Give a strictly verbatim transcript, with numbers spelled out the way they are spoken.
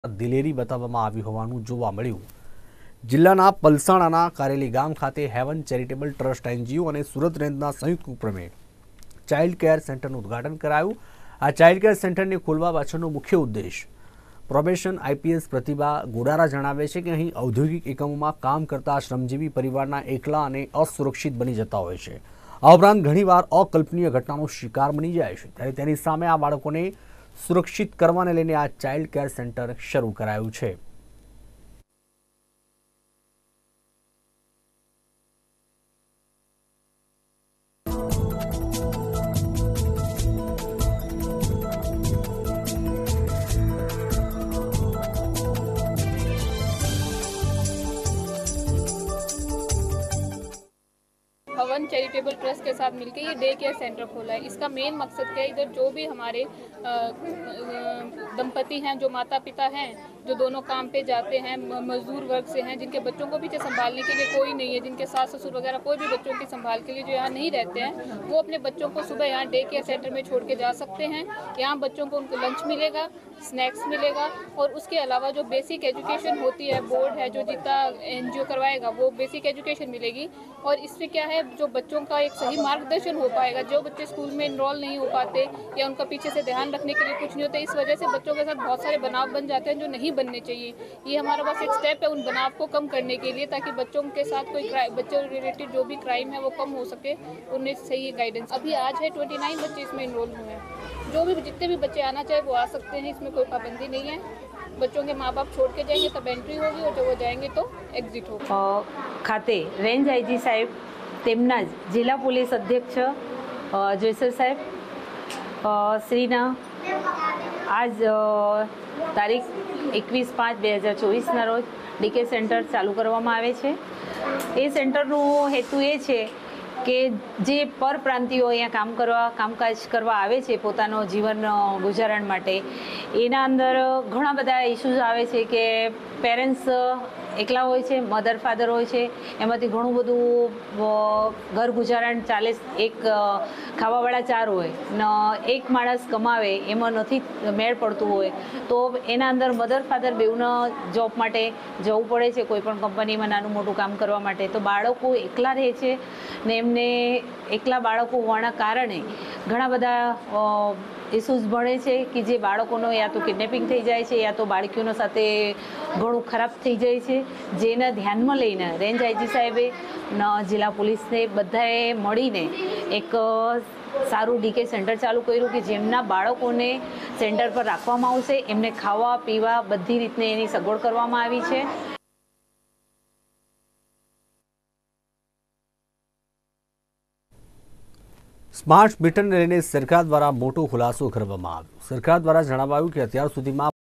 દિલેરી બતાવવામાં આવી હોવાનું જોવા મળ્યું। જિલ્લાના પલસાણાના કારેલી ગામ ખાતે હેવન ચેરિટેબલ ટ્રસ્ટ એનજીઓ અને સુરત રેન્જના સંયુક્ત ઉપક્રમે ચાઇલ્ડ કેર સેન્ટરનું ઉદ્ઘાટન કરાયું। આ ચાઇલ્ડ કેર સેન્ટરને ખોલવા પાછળનો મુખ્ય ઉદ્દેશ પ્રોબેશન આઈપીએસ પ્રતિભા ગોડારા જણાવે છે કે અહીં ઔદ્યોગિક એકમોમાં કામ કરતા શ્રમજીવી પરિવારના એકલા અને અસુરક્ષિત બની જતા હોય છે। આ ઉપરાંત ઘણીવાર અકલ્પનીય ઘટનાનો શિકાર બની જાય છે, ત્યારે તેની સામે આ બાળકોને સુરક્ષિત કરવાને લઈને આ ચાઇલ્ડ કેર સેન્ટર શરૂ કરાયું છે। हवन चैरिटेबल ट्रस्ट के साथ मिलकर ये डे केयर सेंटर खोला है। इसका मेन मकसद क्या है, इधर जो भी हमारे दंपति हैं, जो माता पिता हैं, जो दोनों काम पे जाते हैं, मजदूर वर्ग से हैं, जिनके बच्चों को पीछे संभालने के लिए कोई नहीं है, जिनके सास ससुर वगैरह कोई भी बच्चों की संभाल के लिए जो यहाँ नहीं रहते हैं, वो अपने बच्चों को सुबह यहाँ डे केयर सेंटर में छोड़ के जा सकते हैं। यहाँ बच्चों को उनको लंच मिलेगा, स्नैक्स मिलेगा और उसके अलावा जो बेसिक एजुकेशन होती है, बोर्ड है जो जितना एनजीओ करवाएगा वो बेसिक एजुकेशन मिलेगी। और इससे क्या है, जो बच्चों का एक सही मार्गदर्शन हो पाएगा। जो बच्चे स्कूल में इनरोल नहीं हो पाते या उनका पीछे से ध्यान रखने के लिए कुछ नहीं होता, इस वजह से बच्चों के साथ बहुत सारे बनाव बन जाते हैं जो नहीं बनने चाहिए। ये हमारा बस एक स्टेप है उन बनाव को कम करने के लिए, ताकि बच्चों के साथ कोई बच्चों रिलेटेड जो भी क्राइम है वो कम हो सके, उन्हें सही गाइडेंस। अभी आज है ट्वेंटी नाइन बच्चे इसमें इनरोल हुए हैं। जो भी जितने भी बच्चे आना चाहे वो आ सकते हैं, इसमें कोई पाबंदी नहीं है। बच्चों के माँ बाप छोड़ के जाएंगे तब एंट्री होगी और जब वो जाएंगे तो एग्जिट होगा। खाते रेंज आईजी साहेब તેમના જિલ્લા પોલીસ અધ્યક્ષ જોઈસર સાહેબ શ્રીના આજ તારીખ એકવીસ પાંચ બે હજાર ચોવીસના રોજ ડીકે સેન્ટર ચાલુ કરવામાં આવે છે। એ સેન્ટરનો હેતુ એ છે કે જે પરપ્રાંતિઓ અહીંયા કામ કરવા કામકાજ કરવા આવે છે પોતાનો જીવન ગુજારણ માટે, એના અંદર ઘણા બધા ઇસ્યુઝ આવે છે કે પેરેન્ટ્સ એકલા હોય છે, મધર ફાધર હોય છે, એમાંથી ઘણું બધું ઘર ગુજારણ ચાલે, એક ખાવાવાળા ચાર હોય ને એક માણસ કમાવે એમાં નથી મેળ પડતું હોય, તો એના અંદર મધર ફાધર બેઉને જોબ માટે જવું પડે છે, કોઈ પણ કંપનીમાં નાનું મોટું કામ કરવા માટે। તો બાળકો એકલા રહે છે ને એમને એકલા બાળકો હોવાના કારણે ઘણા બધા ઇસ્યુઝ ભણે છે કે જે બાળકોનો યા તો કિડનેપિંગ થઈ જાય છે યા તો બાળકીઓનો સાથે ઘણું ખરાબ થઈ જાય છે, જેને ધ્યાનમાં લઈને રેન્જ આઈજી સાહેબે જિલ્લા પોલીસને બધાએ મળીને એક સારું ડીકે સેન્ટર ચાલુ કર્યું કે જેમના બાળકોને સેન્ટર પર રાખવામાં આવશે, એમને ખાવા પીવા બધી રીતને એની સગવડ કરવામાં આવી છે। સ્માર્ટ મીટરને લઈને સરકાર દ્વારા મોટો ખુલાસો કરવામાં આવ્યો। સરકાર દ્વારા જણાવાયું કે અત્યાર સુધીમાં